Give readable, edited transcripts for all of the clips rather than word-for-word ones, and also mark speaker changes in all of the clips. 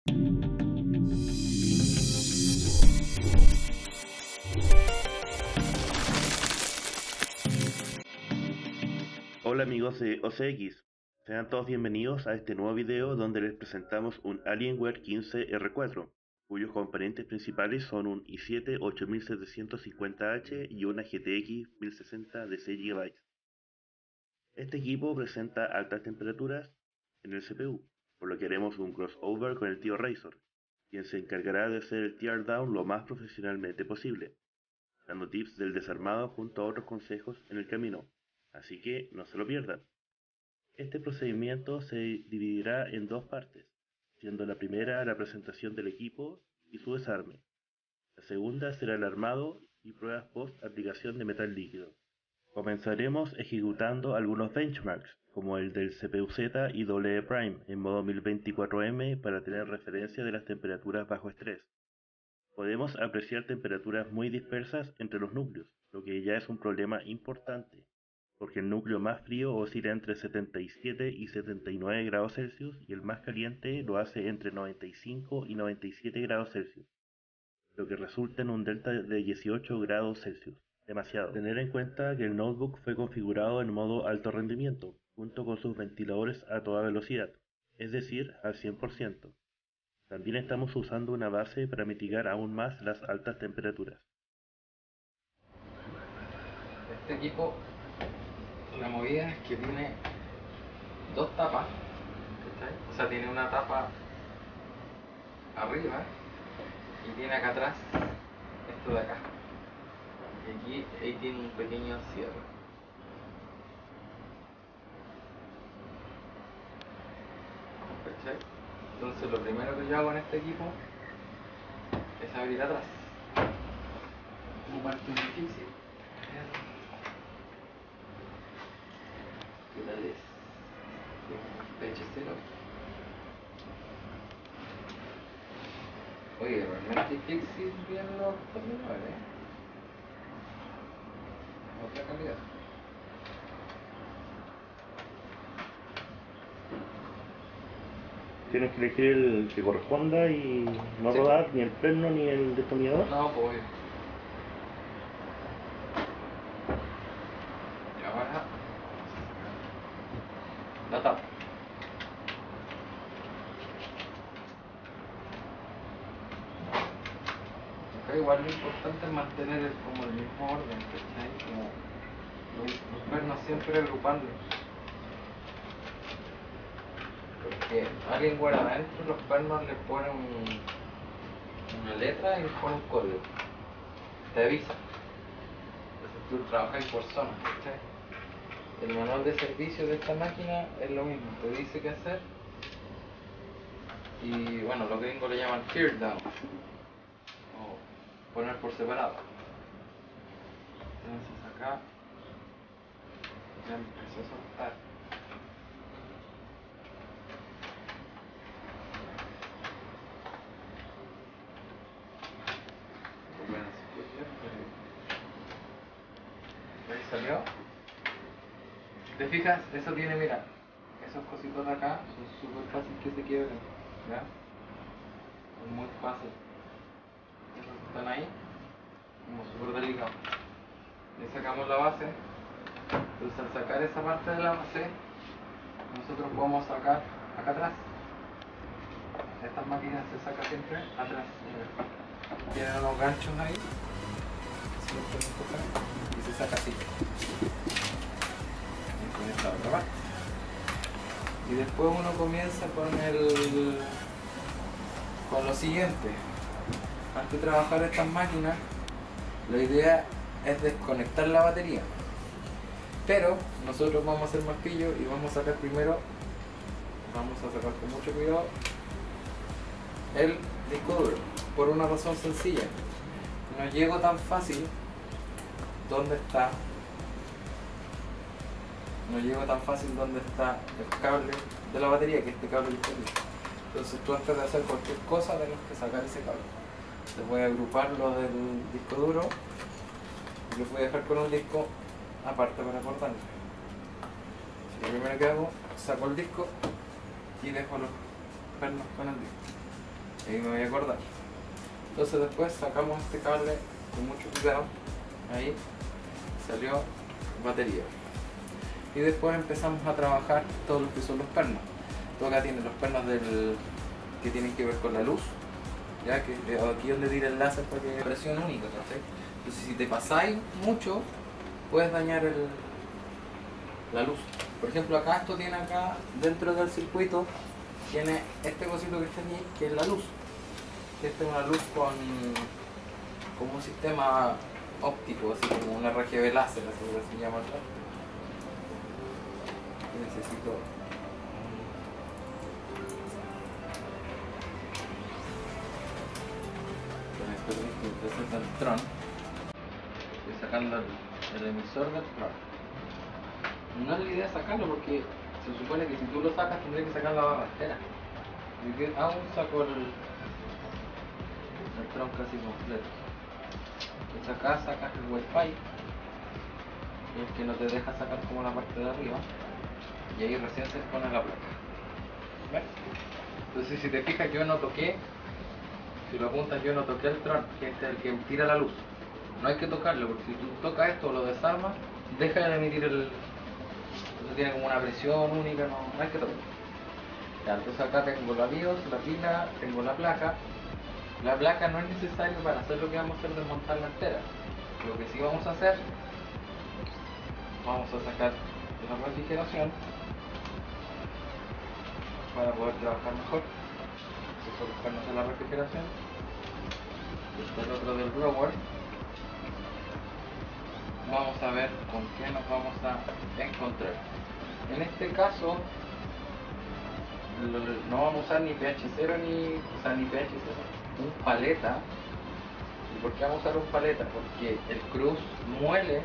Speaker 1: Hola amigos de OCX, sean todos bienvenidos a este nuevo video donde les presentamos un Alienware 15R4, cuyos componentes principales son un i7 8750H y una GTX 1060 de 6 GB. Este equipo presenta altas temperaturas en el CPU, por lo que haremos un crossover con el tío Razor, quien se encargará de hacer el teardown lo más profesionalmente posible, dando tips del desarmado junto a otros consejos en el camino, así que no se lo pierdan. Este procedimiento se dividirá en dos partes, siendo la primera la presentación del equipo y su desarme. La segunda será el armado y pruebas post aplicación de metal líquido. Comenzaremos ejecutando algunos benchmarks, como el del CPU-Z y W Prime en modo 1024M para tener referencia de las temperaturas bajo estrés. Podemos apreciar temperaturas muy dispersas entre los núcleos, lo que ya es un problema importante, porque el núcleo más frío oscila entre 77 y 79 grados Celsius y el más caliente lo hace entre 95 y 97 grados Celsius, lo que resulta en un delta de 18 grados Celsius. Demasiado. Tener en cuenta que el notebook fue configurado en modo alto rendimiento, junto con sus ventiladores a toda velocidad, es decir, al 100%. También estamos usando una base para mitigar aún más las altas temperaturas.
Speaker 2: Este equipo, la movida es que tiene dos tapas, ¿cachai? O sea, tiene una tapa arriba y tiene acá atrás esto de acá. Y aquí ahí tiene un pequeño cierre. ¿Cachai? Entonces lo primero que yo hago en este equipo es abrir atrás. Una parte difícil. ¿Qué tal es? Pécheselo. Oye, realmente difícil bien los terminales. Otra calidad.
Speaker 1: Tienes que elegir el que corresponda y no
Speaker 2: Sí.
Speaker 1: rodar ni el freno ni el destornillador.
Speaker 2: No, pues. Y ahora la tapa. Acá igual lo importante es mantener como el mismo orden, ¿cachai? Como los pernos siempre agruparlos. Porque Alienware adentro los pernos les ponen una letra y les ponen un código. Te avisa. Entonces tú trabajas por zona, ¿cachai? El manual de servicio de esta máquina es lo mismo, te dice qué hacer. Y bueno, los gringos le llaman teardown, o poner por separado. Entonces acá ya empezó a soltar. Ahí salió. ¿Te fijas? Eso tiene, mira, esos cositos de acá son súper fáciles que se quiebren, ¿ya? Es muy fácil. Esos que están ahí, como súper delicados. Le sacamos la base. Entonces al sacar esa parte de la base, nosotros podemos sacar acá atrás. Estas máquinas se sacan siempre atrás. Tienen unos ganchos ahí, se los pueden tocar y se saca así. Y con esta otra parte. Y después uno comienza con lo siguiente. Antes de trabajar estas máquinas, la idea es desconectar la batería. Pero nosotros vamos a hacer más pillo y vamos a sacar primero, vamos a sacar con mucho cuidado el disco duro, por una razón sencilla. No llego tan fácil donde está el cable de la batería, que es este cable interno. Entonces tú antes de hacer cualquier cosa tienes que sacar ese cable. Te voy a agrupar lo del disco duro y los voy a dejar con un disco aparte para cortarlo. Lo primero que hago, saco el disco y dejo los pernos con el disco. ahí me voy a acordar. Entonces después sacamos este cable con mucho cuidado, ahí salió batería. Y después empezamos a trabajar todos los que son los pernos. Tú acá tienes los pernos que tienen que ver con la luz, ya que aquí es donde tira el láser para que presión única, ¿cachai? Entonces si te pasáis mucho, puedes dañar la luz. Por ejemplo, acá esto tiene acá, dentro del circuito, tiene este cosito que está aquí, que es la luz. Esta es una luz con un sistema óptico, así como un RGB láser, así se llama acá. Necesito el Tron. Estoy sacando el emisor del Tron. No es la idea sacarlo porque se supone que si tú lo sacas tendrías que sacar la barra entera. Yo aún saco el Tron casi completo. Entonces acá sacas el Wi-Fi, el que no te deja sacar como la parte de arriba, y ahí recién se pone la placa. ¿Ves? Entonces si te fijas yo no toqué, si lo apuntas yo no toqué el Tron, que es el que tira la luz. No hay que tocarlo, porque si tú tocas esto o lo desarmas, deja de emitir entonces tiene como una presión única, no hay que tocarlo. Ya, entonces acá tengo la BIOS, la pila, tengo la placa. La placa no es necesario para hacer lo que vamos a hacer, desmontarla entera. Lo que sí vamos a hacer, vamos a sacar la refrigeración para poder trabajar mejor. Estos son los pernos de la refrigeración. Este es el otro del blower. Vamos a ver con qué nos vamos a encontrar. En este caso no vamos a usar ni PH0 ni PH0, un paleta. ¿Y por qué vamos a usar un paleta? Porque el cruz muele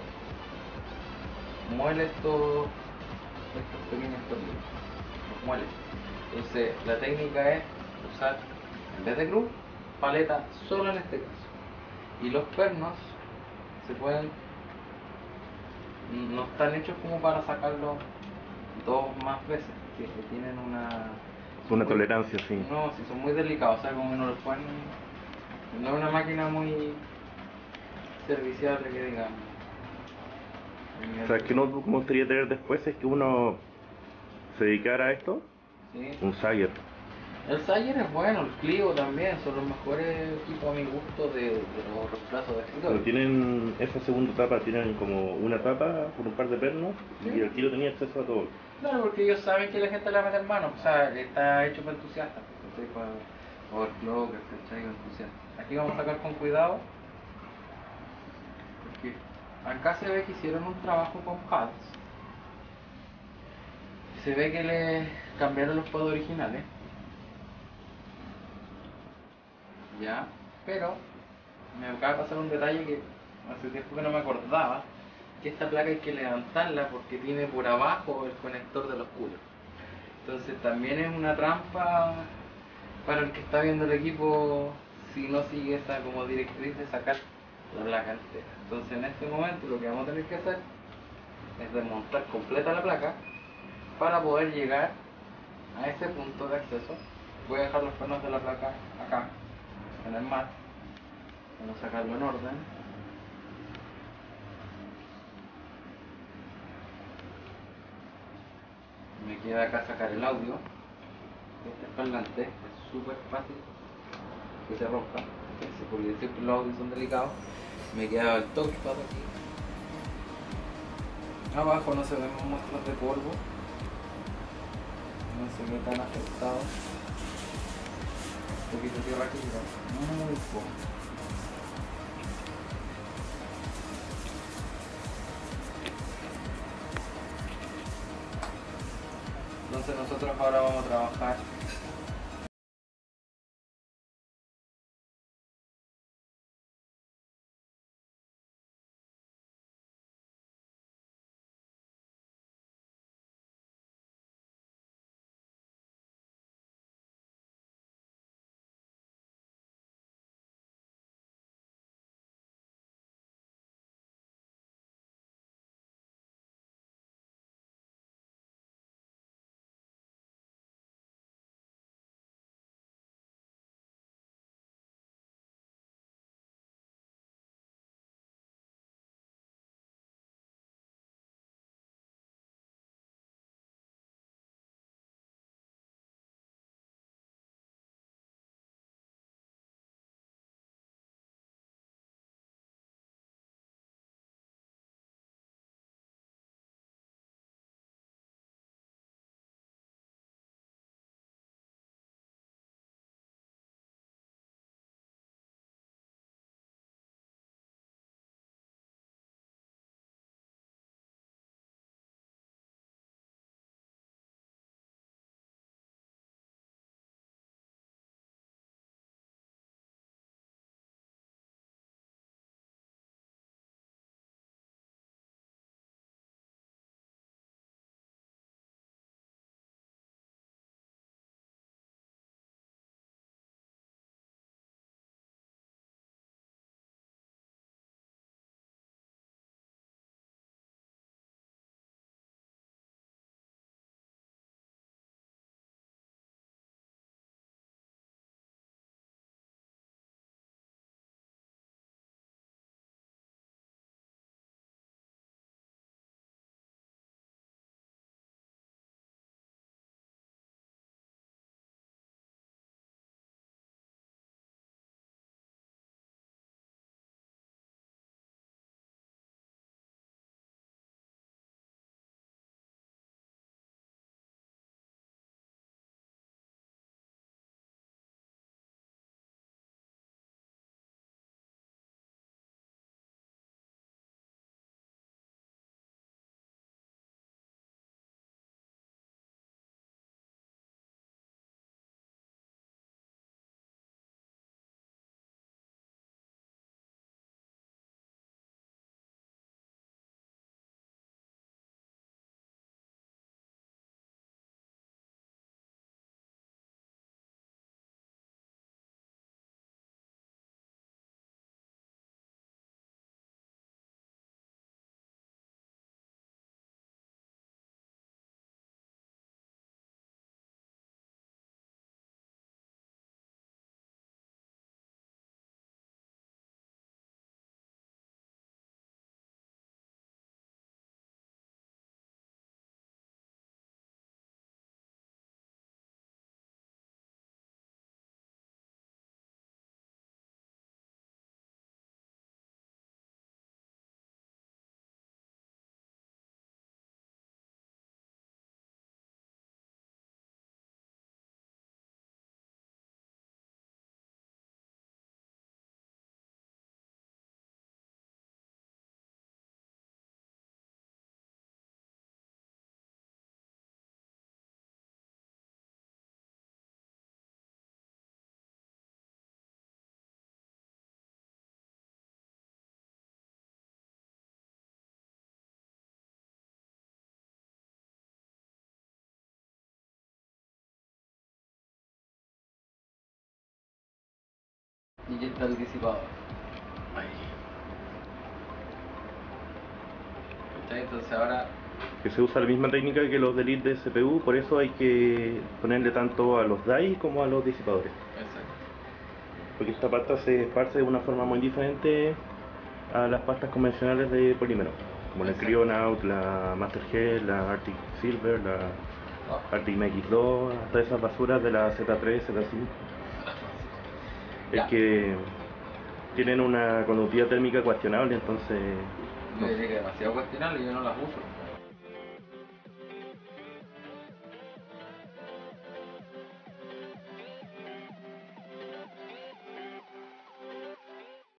Speaker 2: estos pequeños tornillos, los muele. Entonces la técnica es usar, en vez de cruz, paleta solo en este caso. Y los pernos se pueden, no están hechos como para sacarlos dos más veces, que tienen
Speaker 1: Una tolerancia, sí.
Speaker 2: no, si son muy delicados, o sea, como no los pueden, no es una máquina muy serviciable que digamos.
Speaker 1: O sea, que uno me gustaría tener después es que uno se dedicara a esto,
Speaker 2: ¿Sí?
Speaker 1: un Sager.
Speaker 2: El Sager es bueno, el Clio también, son los mejores equipos a mi gusto de los reemplazos de
Speaker 1: Pero
Speaker 2: escritorio.
Speaker 1: tienen esa segunda etapa, tienen como una etapa con un par de pernos
Speaker 2: ¿Sí?
Speaker 1: y el tiro tenía acceso a todo.
Speaker 2: Claro, porque ellos saben que la gente le va a meter mano, o sea, está hecho para entusiastas, ¿cachai? Para overclockers, ¿cachai? Entusiastas. Aquí vamos a sacar con cuidado, porque acá se ve que hicieron un trabajo con pads. Se ve que le cambiaron los pads originales, ya, pero me acaba de pasar un detalle que hace tiempo que no me acordaba, que esta placa hay que levantarla porque tiene por abajo el conector de los coolers. Entonces también es una trampa para el que está viendo el equipo si no sigue esa como directriz de sacar la placa entera. Entonces en este momento lo que vamos a tener que hacer es desmontar completa la placa para poder llegar a ese punto de acceso. Voy a dejar los pernos de la placa acá, en el mat. Vamos a sacarlo en orden. Me queda acá sacar el audio. Este parlante es súper fácil que se rompa, porque siempre los audios son delicados. Me queda el touchpad aquí. Abajo no se ven muestras de polvo, no se ve tan afectado. Un poquito de tierra aquí, pero muy poco. Entonces nosotros ahora vamos a trabajar Y aquí está el disipador.
Speaker 1: Ay,
Speaker 2: ¿Cachai? Entonces ahora,
Speaker 1: que se usa la misma técnica que los delete de CPU, por eso hay que ponerle tanto a los DAI como a los disipadores.
Speaker 2: exacto.
Speaker 1: Porque esta pasta se esparce de una forma muy diferente a las pastas convencionales de polímero, como la
Speaker 2: Exacto.
Speaker 1: Cryonaut, la Master G, la Arctic Silver, la
Speaker 2: Oh,
Speaker 1: Arctic MX2, todas esas basuras de la Z3, Z5. Es
Speaker 2: ya.
Speaker 1: que tienen una conductividad térmica cuestionable, entonces
Speaker 2: Yo
Speaker 1: no sé.
Speaker 2: diría que demasiado cuestionable y yo no las uso.